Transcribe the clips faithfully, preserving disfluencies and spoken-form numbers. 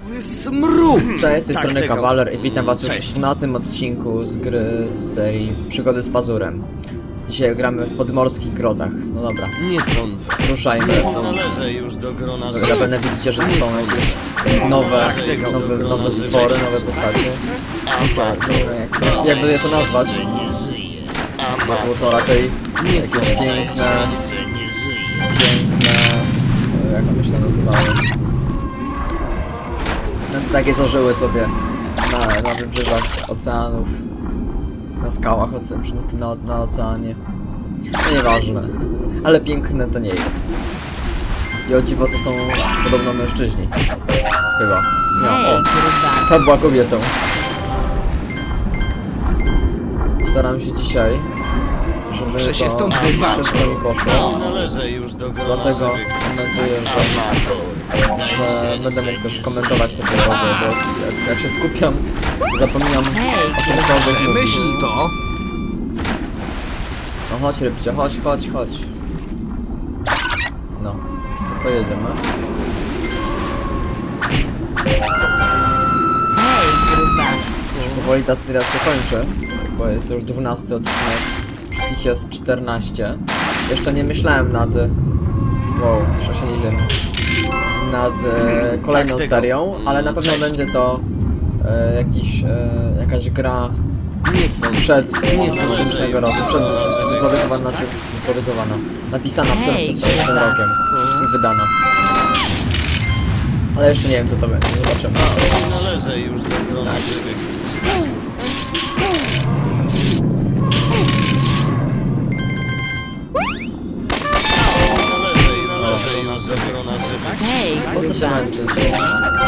Cześć, z tej Tak, strony tego. Kawaler i witam was już Cześć. w dwunastym odcinku z gry z serii Przygody z Pazurem. Dzisiaj gramy w podmorskich grotach. No dobra, Nie sądzę. ruszajmy. Należę już do grona Zapewne widzicie, że tu są jakieś nowe, nowe, nowe stwory, nowe postacie. Jak, jakby je to nazwać? Bo było to raczej jakieś piękne, piękne, jak one się to nazywały? No, takie co żyły sobie na, na wybrzeżach oceanów, na skałach oce na, na oceanie. No nieważne, ale piękne to nie jest. I o dziwo to są podobno mężczyźni. Chyba. No, o, ta była kobietą. Staram się dzisiaj, żeby to Muszę się stąd wyrwać. szybko mi poszło. Należę już do grona Dlatego mam nadzieję, że, że będę mógł też komentować te pogody, bo jak, jak się skupiam, to zapominam o czymkolwiek. Myśl to. No chodź rybcie, chodź, chodź, chodź. No, to pojedziemy. Hej, grubasku. Powoli ta seria się kończy, bo jest już dwunasty odcinek. Wszystkich jest czternaście. Jeszcze nie myślałem nad... Wow, trzęsienie ziemi. Nad e, kolejną Tak, tego. serią, ale na pewno Cześć. będzie to e, jakiś, e, jakaś gra Nie sądzę. sprzed dwutysięcznego roku, przed wyprodukowana, znaczy wyprodukowana, napisana przed Hej, dwutysięcznym rokiem, grubasku. wydana. Ale jeszcze nie wiem co to będzie, zobaczymy. Należę już do grona Tak. żywych. Należę już do grona żywych. Hej, Po co się męczyć? grubasku.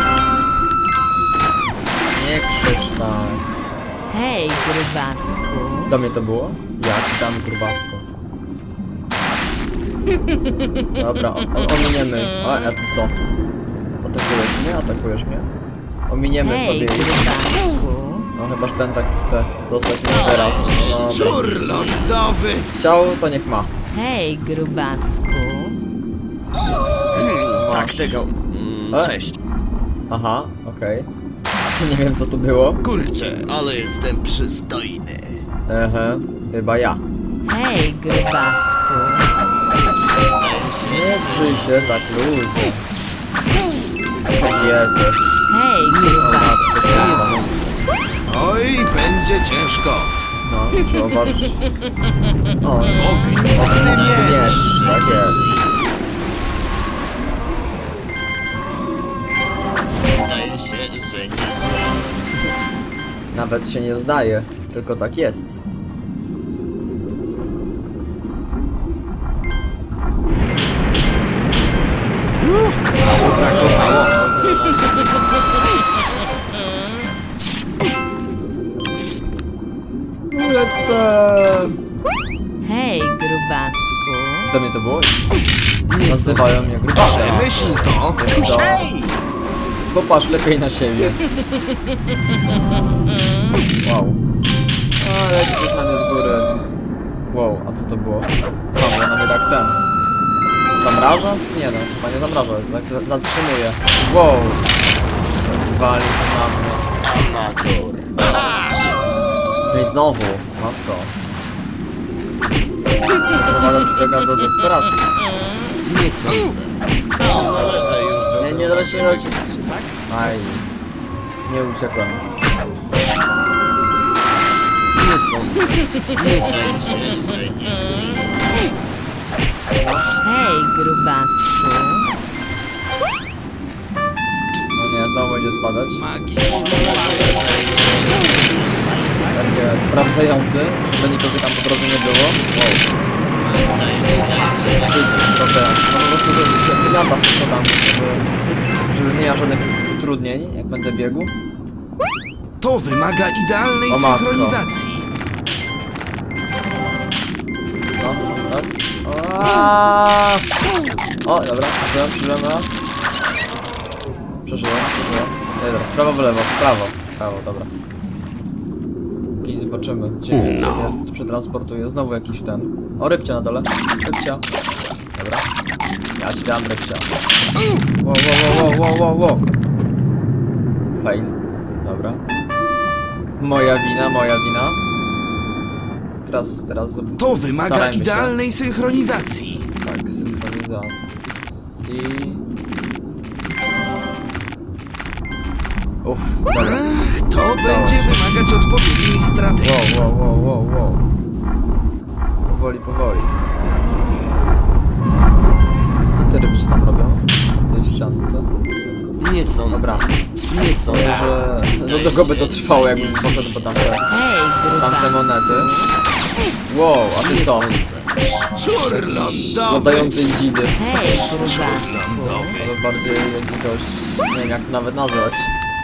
Nie krzycz tak. Hej, grubasku. Do mnie to było? Ja ci dam grubasku. Dobra, o, o, ominiemy. A, a ty co? Atakujesz mnie? Atakujesz mnie? Ominiemy Hej, sobie ich. grubasku. No chyba, że ten tak chce dostać mnie teraz. No, Szczur lądowy. chciał, to niech ma. Hej, grubasku. Tak, tego. Mm, E? Cześć. Aha, okej. Nie wiem co to było. Kurczę, ale jestem przystojny. Ehe, chyba ja. Hej, grubasku. Nie drzyj się tak ludzie. Kobiety. Hej, O matce grubasku. świata. Oj, będzie ciężko. No, trzeba walczyć. O, Ognisty ognisty miecz. miecz, tak jest. Zdaje się, że nie żyję. Nawet się nie zdaje, tylko tak jest. Brakowało. Lecę! Hej, grubasku. Do mnie to było? Nazywają mnie grubasem. Myśl to. Wiesz co? Popatrz lepiej na siebie. Wow. A, leci coś na mnie z góry. Wow, a co to było? Tam, na mnie tak ten. Zamraża? Nie no, chyba nie zamraża, tak za- zatrzymuje. Wow. Wali to na mnie. Amator. No i znowu, matko. Prowadza człowieka do desperacji. Nie sądzę. Należę już do Nie, nie leci, nie leci. Aj. Nie uciekłem. Nie sądzę. Nie sądzę, że nie żyję. Hej, grubasku. No nie, znowu będzie spadać. Magiczny. Takie sprawdzający, żeby nikogo tam po drodze nie było. Wow. Czyść to teraz. No po prostu, żeby wymiata wszystko tam, żeby, żeby nie miał żadnych utrudnień, jak będę biegł. To wymaga idealnej O matko. synchronizacji. No, raz. Aaaa! O, dobra, przeżyłem, przeżyłem, no. Przeżyłem, przeżyłem. Nie, teraz prawo, w lewo, w prawo. W prawo, dobra. Jakiś zobaczymy, gdzie mnie No. no. przetransportuje. Znowu jakiś ten. O, rybcia na dole. Rybcia. Dobra. Ja ci dam rybcia. Wow, wow, wow, wow, wow, wow. fail. Dobra. Moja wina, moja wina. Teraz, teraz... To wymaga starajmy się. idealnej synchronizacji. Tak, synchronizacji... Uff, dobra. Ech, to będzie wymagać odpowiedniej strategii. Wow, wow, wow, wow, wow. Powoli, powoli. Co te rybcy tam robią? Na tej ściance? Nie sądzę. Dobra. Nie Sądzę, sądzę. że... Za długo by to trwało, jakbym poszedł po tamte, Hej, tamte grubasku. monety. Wow, a ty co? Szczur lądowy. Latającej dzidy. Hej, grubasku. Ale bardziej jakiegoś... Nie wiem jak to nawet nazwać.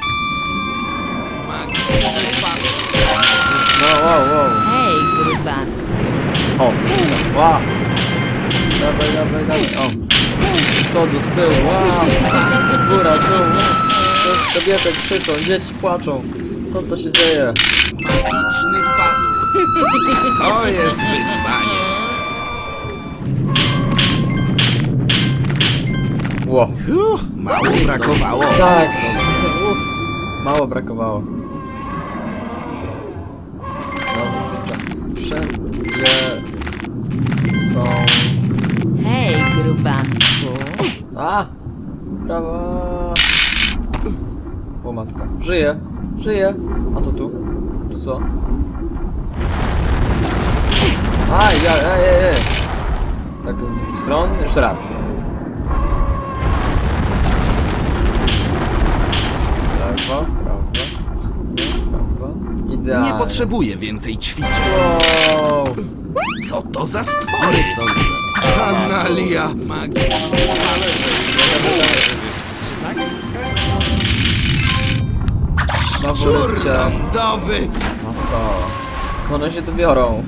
No, wow, wow. Hej, grubasku. O, to jest to. Wow. Dawaj, dawaj, dawaj. O. Z przodu, z tyłu. Wow. Góra, dół. Coś, kobiety krzyczą, dzieci płaczą. Co to się dzieje? Magiczny pazur. To jest wyzwanie. Ło. Uff, mało brakowało. Tak. Uch. Mało brakowało. Znowu kurczę. Wszędzie są... Hej, grubasku. A! Brawa! O matka. Żyje! Żyje! A co tu? Tu co? Aj, aj, aj, aj, aj. Tak z dwóch stron? Jeszcze raz. Prawo, prawo, prawo. Idealnie. Nie potrzebuję więcej ćwiczeń. Wow! Co to za stwory? Nie sądzę. Analia magiczna. Znowu Szczur rybcie. lądowy. Matko. Skąd one się tu biorą?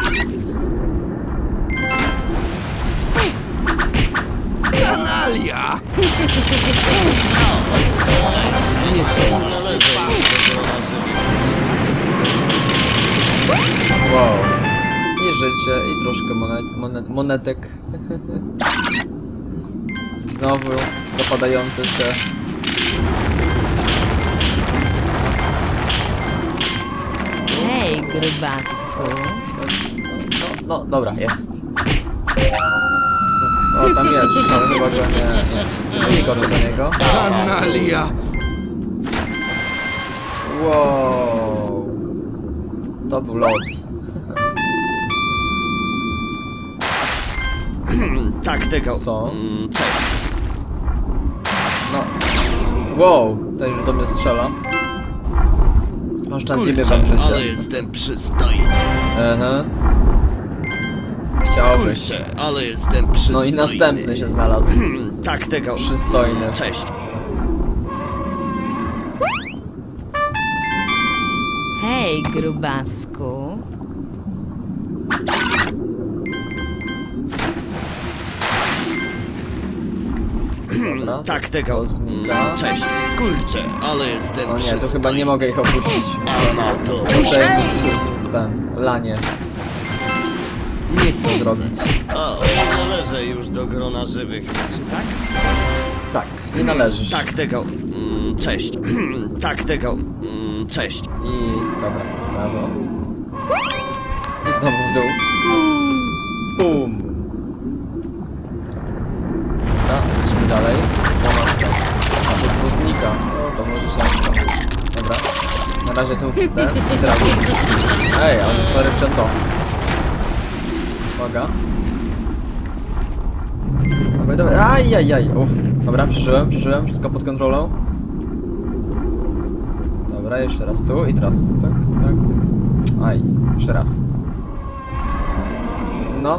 Analia. Nie sądzę. Wow. I życie, i troszkę monet, monet, monetek. Znowu zapadające się. Hej, grubasku. No, no, dobra, jest. O, tam jest, ale chyba go nie, nie, nie skoczę do niego. Analia. Wow. To był lot. Tak, tego. Co? Mm, Cześć. No. Wow, to już do mnie strzela. Oszczędzimy wam Kurczę, ale życie. jestem przystojny. Aha. Chciałbyś. Kurczę, ale jestem przystojny. No i następny się znalazł. Tak, tego. Przystojny. Cześć. Hej, grubasku. Dobra, Tak, tego. to znika. Cześć. Kurczę, ale jestem O nie, przystojny. to chyba nie mogę ich opuścić. A na to. Muszę jakieś z- z- ten, lanie Nie sądzę. zrobić. O, należę już do grona żywych, tak? Tak, nie należysz. Tak, tego. Mm, Cześć. Tak, tego. Mm, Cześć. I dobra, prawo. I znowu w dół. Bum. Dobra, lecimy dalej. Pomatka. A to, to znika. O, to może ciężko. Dobra. Na razie tu ten i dragon. Ej, ale to rybcze co? Uwaga. Dobra, dobra. Ajajaj. Uff. Dobra, przeżyłem, przeżyłem. Wszystko pod kontrolą. Dobra, jeszcze raz tu i teraz tak, tak. Aj, jeszcze raz. No.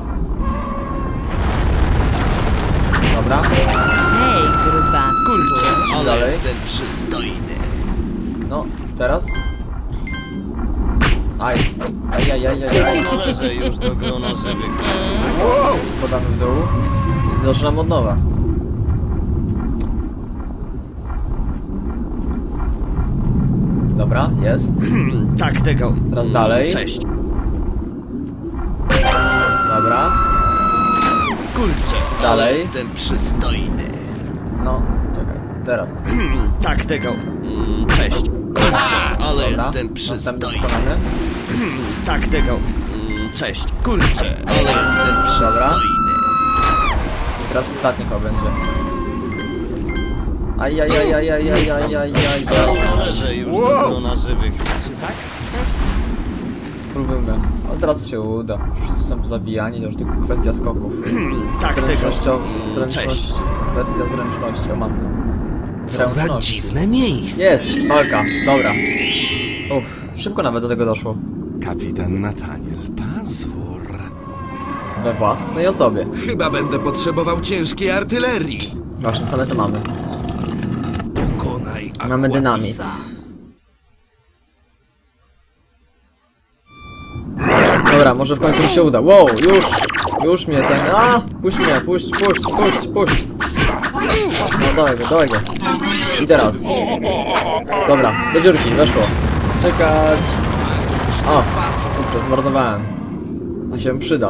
Dobra. Hej, grubasku. Kurczę, ale dalej. jestem przystojny. No, teraz. Aj. Aj, aj, aj, aj, aj. Należę już do grona żywych. Spadamy w dół. I zaczynam od nowa. Dobra, jest. Tak, tego. Teraz dalej. Cześć. Dobra. Kurczę, Dalej. ale jestem przystojny. No, czekaj. teraz. Hmm, tak tego. Mm, cześć. Kurczę, ale Dobra, jestem następny przystojny. pokonany. Hmm, tak tego. Mm, cześć. Kurczę, ale jestem przystojny. I teraz ostatni chyba będzie. Ajajajajajajajajajaj. Że już wow. Na żywych. Tak? Spróbujmy. Od razu się uda. Wszyscy są pozabijani, to już tylko kwestia skoków. Tak tego. Zręcznością, Mm, zręczności. Kwestia zręczności, o matko. Co za dziwne miejsce. Jest, walka, dobra. Uff, szybko nawet do tego doszło. Kapitan Nathaniel Pazur. We własnej osobie. Chyba będę potrzebował ciężkiej artylerii. Właśnie, co my to mamy? Pokonaj Mamy dynamit. Dobra, może w końcu mi się uda. Wow, już! Już mnie ten... A! Puść mnie, puść, puść, puść, puść! No, dawaj go, dawaj go. I teraz. Dobra, do dziurki, weszło. Czekać. O! Kurczę, zmarnowałem. A się przyda.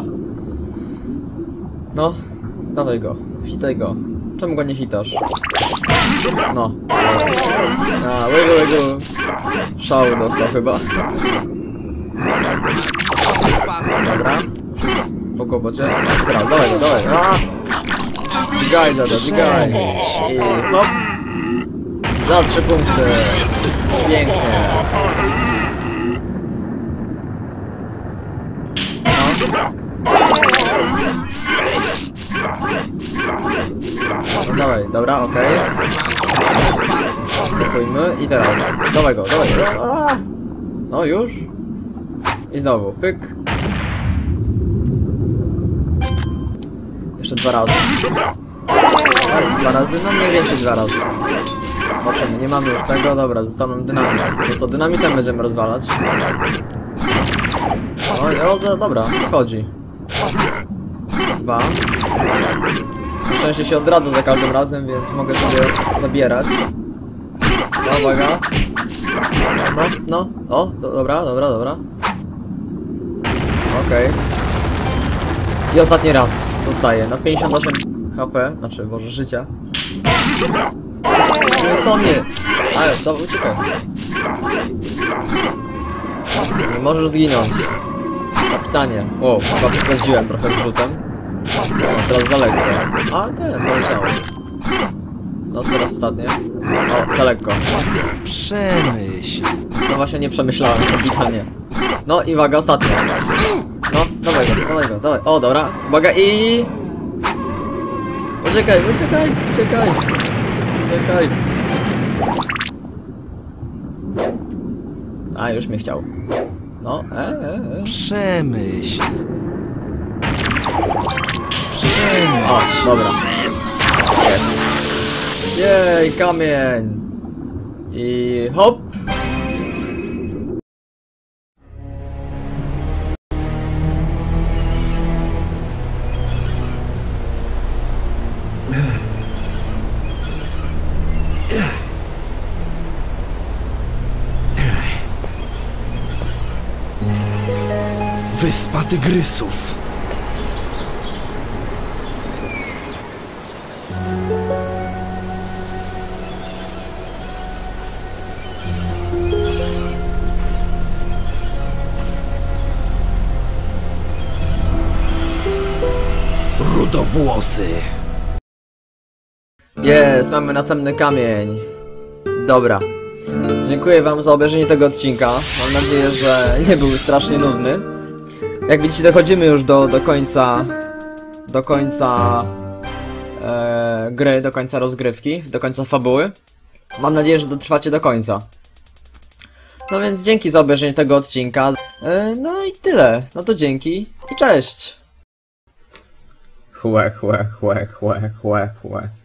No, dawaj go. Hitaj go. Czemu go nie hitasz? No. A, wiggle, wiggle. Szał dostał chyba. Dobra. Po kłopocie. Teraz, dawaj go, dawaj. A! Dźgaj, dada, dźgaj. I hop. Za trzy punkty. Pięknie. No. Dawaj, dobra, okej. Okay. Spokójmy i teraz. Dawaj go, dawaj go. A! No już. I znowu, pyk. Jeszcze dwa razy. Tak, dwa razy? No mniej więcej dwa razy. Zobaczymy, nie mamy już tego, dobra, zostaną dynamit. To co, dynamitem będziemy rozwalać. O, o, dobra, wchodzi. Dwa. Na szczęście się odradza za każdym razem, więc mogę sobie zabierać. No, uwaga. No, no, o, do, dobra, dobra, dobra. Okej. Okay. I ostatni raz zostaje na pięćdziesiąt osiem H P, znaczy, boże, życia. Nie są mnie. Ale, dobra, uciekaj. Nie możesz zginąć. Kapitanie. O, chyba przesadziłem trochę z rzutem. No, teraz za lekko. A, nie, to leciało. No, teraz ostatnie. O, za lekko. Przemyśl. No właśnie nie przemyślałem, kapitanie. No i uwaga, ostatnia. No, dawaj go, dawaj go, dawaj. O, dobra. Uwaga i... Uciekaj, uciekaj, uciekaj. Uciekaj. A, już mnie chciał. No, e, e, e. Przemyśl. O, dobra. Jest. Jej, kamień. I hop. Wyspa Tygrysów. Rudowłosy. Jest, mamy następny kamień. Dobra. Dziękuję wam za obejrzenie tego odcinka. Mam nadzieję, że nie był strasznie nudny. Jak widzicie, dochodzimy już do, do końca... Do końca... E, gry, do końca rozgrywki, do końca fabuły. Mam nadzieję, że dotrwacie do końca. No więc dzięki za obejrzenie tego odcinka. E, no i tyle. No to dzięki i cześć! Chłe, chłe, chłe, chłe, chłe, chłe.